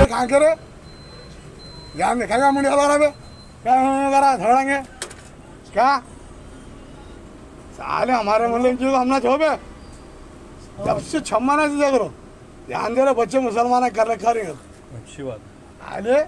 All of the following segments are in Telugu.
कहाँ करे ध्यान दिखाएगा मुंडिया वाला पे क्या करा धड़ेंगे क्या साले हमारे मुल्क की तो हमने छोपे जब से क्षमा ना दीजिए करो ध्यान दे रहे बच्चे मुसलमान कर रखा रहे अच्छी बात आले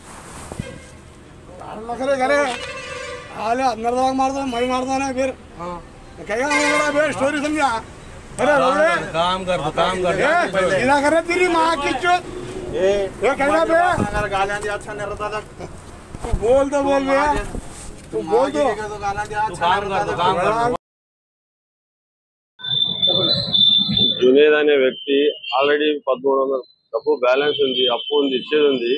करे करे आले अंदर दवा मार दो मई मार दो ना फिर क्या फिर स्टोरी समझा अरे काम कर सीधा करे तेरी माँ की चोट ये कहना बे गालियां दिया अच्छा नहीं रहता था तू बोल दो बोल बे तू बोल दो गालियां दिया अच्छा नहीं रहता काम कर జునేద్ అనే వ్యక్తి ఆల్రెడీ 1300 డబ్బు బ్యాలెన్స్ ఉంది, అప్పు ఉంది, ఇచ్చేది ఉంది.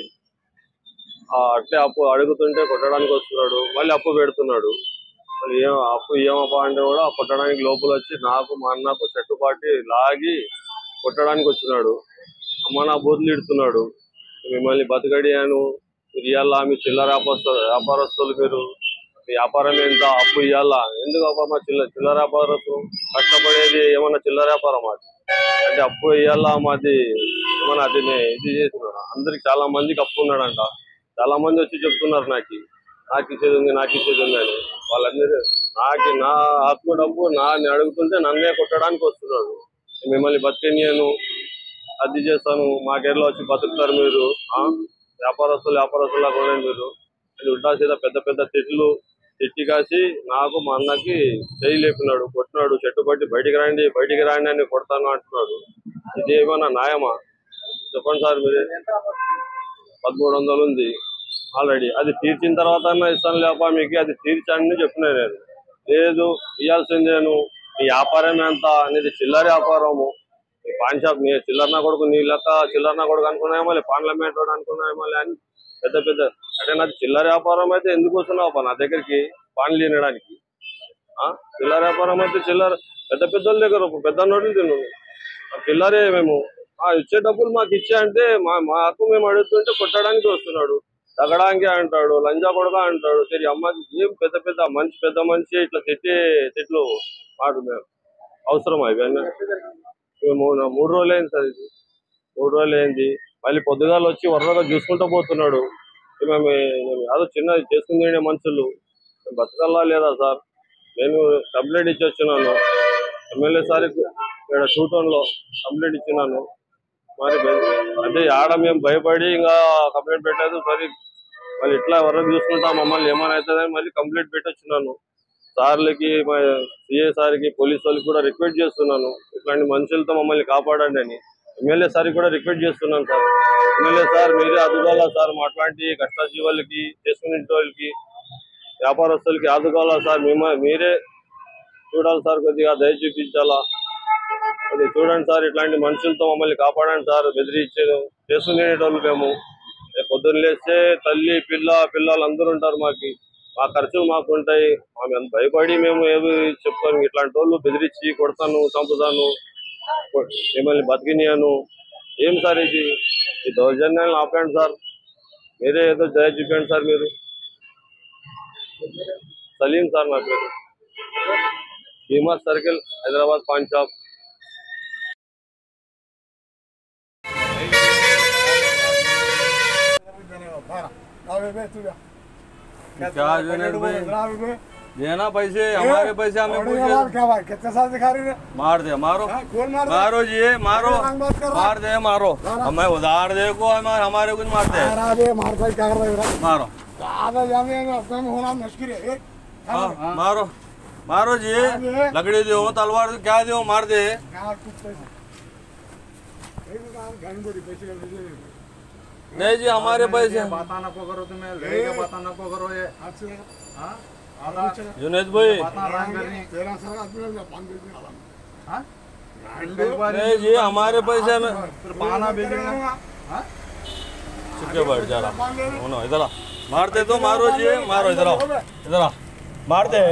అట్లే అప్పు అడుగుతుంటే కొట్టడానికి వస్తున్నాడు, మళ్ళీ అప్పు పెడుతున్నాడు. మళ్ళీ అప్పు ఇయ్యమప్పా అంటే కూడా కొట్టడానికి లోపల వచ్చి నాకు మా అన్నకు చెట్టుపాటి లాగి కొట్టడానికి వచ్చినాడు. అమ్మ నా బూతులు ఇడుతున్నాడు. మిమ్మల్ని బతకడియాను, మీరు ఇయ్యాలా, మీ చిల్లర వ్యాపారస్తులు, మీరు వ్యాపారం ఎంత, అప్పు ఇయ్యాలా, ఎందుకు అబ్బా మా చిల్లర వ్యాపారస్తు కష్టపడేది ఏమన్నా చిల్లర వ్యాపారం అది అంటే అప్పు ఇయ్యాలా మాది ఏమన్నా అది ఇది చేస్తున్నాడు. అందరికి చాలా మందికి అప్పు ఉన్నాడంట. చాలా మంది వచ్చి చెప్తున్నారు నాకు ఇచ్చేది ఉంది అని. వాళ్ళందరూ నా ఆత్మ డబ్బు నేను అడుగుతుంటే నన్నే కొట్టడానికి వస్తున్నాడు. మిమ్మల్ని బతికేనియను, అది చేస్తాను, మాకేర్లో వచ్చి బతుకుతారు మీరు, వ్యాపారస్తులా కూడా మీరు అది ఉల్టా సీదా పెద్ద పెద్ద తిట్టి కాసి నాకు మా అన్నకి చేయి లేపినాడు, కొట్టినాడు. చెట్టు పట్టి బయటికి రాండి అని కొడతాను అంటున్నాడు. ఇది ఏమన్నా న్యాయమా చెప్పండి సార్. మీరు 1300 ఉంది ఆల్రెడీ, అది తీర్చిన తర్వాత ఇస్తాను లేపా మీకు, అది తీర్చండి చెప్పినా నేను. లేదు ఇవ్వాల్సిందేను, నీ వ్యాపారం ఎంత, నీది చిల్లర వ్యాపారము, నీ పాన్ షాప్, నీ చిల్లర కొడుకు, నీ లెక్క చిల్లర కొడుకు అనుకున్నాయేమో, పార్లమెంట్ వాడు అనుకున్నాయేమో అని పెద్ద అంటే నాది చిల్లర వ్యాపారం అయితే ఎందుకు వస్తున్నావు నా దగ్గరికి పాన్లు తినడానికి? చిల్లర వ్యాపారం అయితే చిల్లర పెద్ద పెద్దల దగ్గర పెద్ద నోట్లు తిను, చిల్లరే మేము ఇచ్చే డబ్బులు మాకు ఇచ్చే అంటే మాకు మేము అడుగుతుంటే కొట్టడానికి వస్తున్నాడు, తగ్గడానికి అంటాడు, లంజా కొడగా అంటాడు. సరే అమ్మకి ఏం పెద్ద మనిషి ఇట్లా తిట్లు మాట మేము అవసరం ఇవన్నీ. మేము 3 రోజులు అయింది సార్, ఇది 3 రోజులు అయింది. మళ్ళీ పొద్దుగాలు వచ్చి వరదగా చూసుకుంటూ పోతున్నాడు. మేము అదో చిన్న చేసుకునే మనుషులు బతకల్లా లేదా సార్? నేను కంప్లైంట్ ఇచ్చి వచ్చినాను ఎమ్మెల్యే సార్కి, ఇక్కడ షూటౌన్లో కంప్లైంట్ ఇచ్చినాను. మరి అంటే ఆడ మేము భయపడి ఇంకా కంప్లైంట్ పెట్టలేదు. సరే మళ్ళీ ఇట్లా వరకు చూసుకుంటా మమ్మల్ని ఏమైనా అవుతుందని మళ్ళీ కంప్లైంట్ పెట్టొచ్చినాను. సార్లకి, మా సిఐ సార్కి, పోలీసు వాళ్ళకి కూడా రిక్వెస్ట్ చేస్తున్నాను, ఇట్లాంటి మనుషులతో మమ్మల్ని కాపాడండి అని. ఎమ్మెల్యే సార్కి కూడా రిక్వెస్ట్ చేస్తున్నాను సార్, ఎమ్మెల్యే సార్ మీరే ఆదుకోవాలా సార్, మా అట్లాంటి కష్టజీవులకి, చేసుకునే వాళ్ళకి, వ్యాపారస్తులకి ఆదుకోవాలా సార్, మీరే చూడాలి సార్, కొద్దిగా దయ చూపించాలా. అది చూడండి సార్, ఇట్లాంటి మనుషులతో మమ్మల్ని కాపాడండి సార్. బెదిరించారు చేసుకునేటోళ్ళు మేము. పొద్దున్న లేస్తే తల్లి పిల్లలు అందరూ ఉంటారు, మా ఖర్చులు మాకు ఉంటాయి. మేము భయపడి మేము ఏమి చెప్తాను, ఇట్లాంటి వాళ్ళు బెదిరించి కొడతాను, చంపుతాను, మిమ్మల్ని బతికినియాను. ఏం సార్ ఇది? ఈ దౌర్జన్యాలను ఆపండి సార్, మీరే ఏదో దయ చూపండి సార్. మీరు సలీం సార్ నా పేరు, భీమా సర్కిల్, హైదరాబాద్ పాన్ షాప్. क्या जुनेद भाई देना पैसे, हमारे पैसे हमें क्या भाई कितने साल दिखा रही है? मार दे, मारो मारो जी, मारो मार दे, मारो हमें उधार दे को हमारे कुछ मारते हैं, मारो होना मुश्किल है। मारो मारो जी, लकड़ी दो, तलवार क्या दो, मार दे। नहीं जी हमारे पैसे बताना को करो, तुम्हें बताना को करो। ये जुनेद भाई नहीं जी हमारे पैसे में पाना भेजेगा। चुपके बैठ जा रहा, इधर मारते तो मारो जी, मारो इधर आओ, इधर आ, मार दे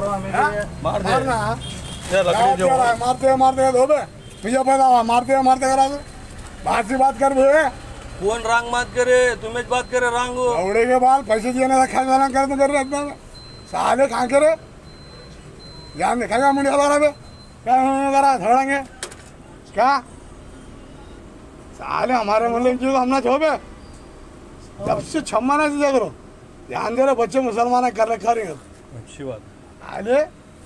लकड़ी दो, मारते दो भैया पैदा मारते करा दो, बात से बात कर भैया। कौन रंग बात करे, तुम्हें बात करे रंग औड़े के बाल पैसे दिए ना खाना कर रहे एकदम साले कहाँ करे ध्यान दिखाएगा मुंडिया वाला पे क्या करा धड़ेंगे क्या साले हमारे मुल्क की तो हमने छोपे जब से 6 महीने से देख लो ध्यान दे रहे बच्चे मुसलमान कर रखा रहे अच्छी बात आले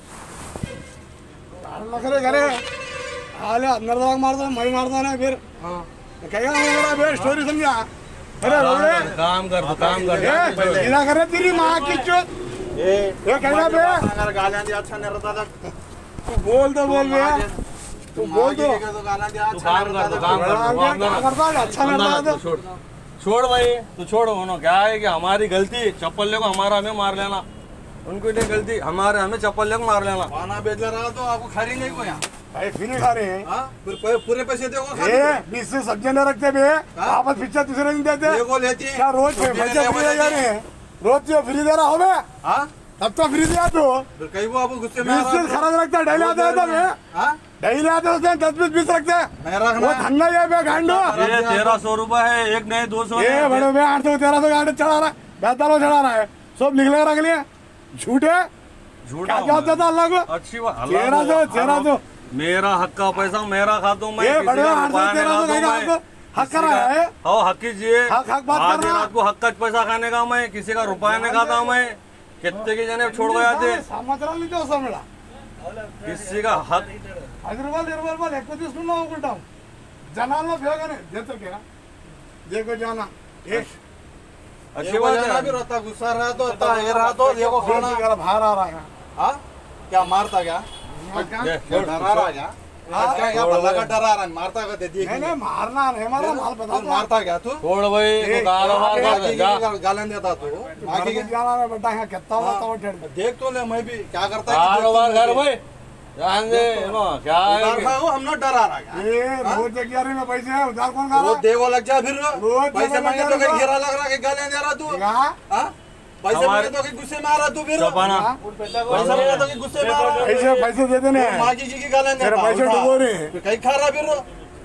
नखरे करे आले अंदर दवाग मारता मैं मारता ना फिर क्या फिर स्टोरी समझा अरे रोड़े काम कर सीधा करे तेरी माँ की चोट ये कहना बे अगर गालियां दिया अच्छा नहीं रहता था तू बोल दो बोल बे तू बोल दो तो गालियां दिया तू अच्छा काम नहीं कर रहता काम कर अच्छा नहीं लगता छोड़ भाई तू छोड़ उन्होंने क्या है कि हमारी गलती चप्पल ले को हमारा हमें मार लेना उनको नहीं गलती हमारे हमें चप्पल ले को मार लेना खाना बेच रहा तो आपको खरीदेंगे को यहाँ भाई फिर नहीं खा रहे हैं फिर पूरे पैसे देखो ए 20 से सब्जी नहीं रखते बे वापस पिक्चर दूसरे दिन देते देखो लेती है क्या रोज पैसे फ्री दे रहे हैं रोज जो फ्री दे रहा हो बे तब तो फ्री दिया तो फिर कहीं वो आपको गुस्से में 20 से खर्च रखता है डेली आते हैं तब डेली आते हैं उसने 10-20 रखते हैं वो धंधा ये बे गांडो ये 1300 रुपए है एक नहीं 200 ये बड़े बे 800-1300 गांडे चढ़ा रहा है 45 चढ़ा रहा है सब लिख ले रख लिए झूठे झूठा क्या जवाब देता अल्लाह को अच्छी बात 1300 मेरा हक का पैसा मेरा खाता हूँ मैं ये किसी बड़े का 800-1300 रुपया नहीं खाता हूँ मैं। हक कर रहा है हक कीजिए हक बात कर आधी रहा रात को हक का पैसा खाने का मैं किसी का रुपया नहीं खाता हूँ मैं कितने के जने छोड़ गया थे సంవత్సరాల నుంచి వస్తాం ఇక్కడ किसी का हक 10 రూపాయలు 20 రూపాయలు ఎక్కువ తీసుకున్నాం అనుకుంటాం జనాల్లో బేగానే దేతకే देखो जाना एक अच्छी बात है भी रहता गुस्सा रहा तो ये रहा तो देखो खाना बाहर आ रहा है क्या मारता क्या डरा रहा क्या क्या बल्ला का डरा रहा मारता क्या दे दिए नहीं मारना नहीं मारना माल बता मारता क्या तू छोड़ भाई तू कारोबार कर जा गालन देता तू आगे जाना है बेटा यहाँ कितना होता है ठेड़ देख तो ले मैं भी क्या करता कारोबार कर भाई ध्यान दे नो क्या है हम ना डरा रहा क्या ये रोज 11 में पैसे है उधार कौन खा रोज रहा देवो लग जा फिर रोज पैसे देवो मांगे लग तो जा कहीं घेरा लग रहा है गालियां दे रहा तू है पैसे मांगे तो कहीं गुस्से में आ रहा तू फिर चपाना पैसे मांगे तो कहीं गुस्से में आ रहा पैसे पैसे दे देने हैं माँ की गालियां दे तेरे रहा पैसे डुबो रहे हैं कहीं खा रहा फिर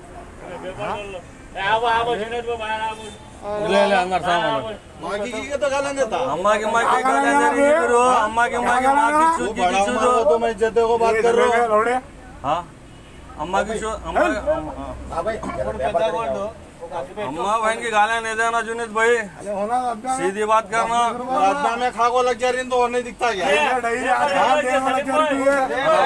ले ले अंदर सामान माँ की तो गालियां देता अम्मा की माँ की गालियां दे रही है फिर वो अम्मा की माँ की माँ की वो चूत बड़ा की मारो तो मैं इज्जत को बात कर रहा हूँ लौड़े हाँ अम्मा की अम्मा अम्मा बहन की गालियां नहीं देना जुनीद भाई अरे होना अब्बा सीधी बात करना राजमा में खा को लग जा रही तो और नहीं दिखता क्या डेली आधा दे वाला चलती है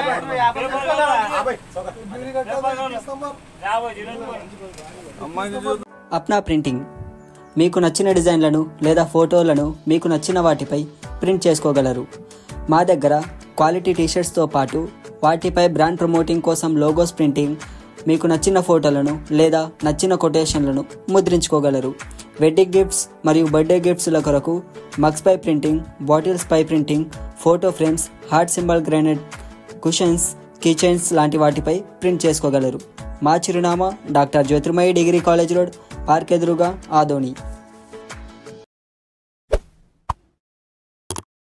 अम्मा की जो అప్నా ప్రింటింగ్ మీకు నచ్చిన డిజైన్లను లేదా ఫోటోలను మీకు నచ్చిన వాటిపై ప్రింట్ చేసుకోగలరు. మా దగ్గర క్వాలిటీ టీషర్ట్స్తో పాటు వాటిపై బ్రాండ్ ప్రమోటింగ్ కోసం లోగోస్ ప్రింటింగ్, మీకు నచ్చిన ఫోటోలను లేదా నచ్చిన కొటేషన్లను ముద్రించుకోగలరు. వెడ్డింగ్ గిఫ్ట్స్ మరియు బర్త్డే గిఫ్ట్స్ల కొరకు మగ్స్ పై ప్రింటింగ్, బాటిల్స్ పై printing, photo frames, heart symbol granite, cushions, kitchens లాంటి వాటిపై ప్రింట్ చేసుకోగలరు. మా చిరునామా doctor Jyothirmayi degree college road, park ఎదురుగా, ఆదోని.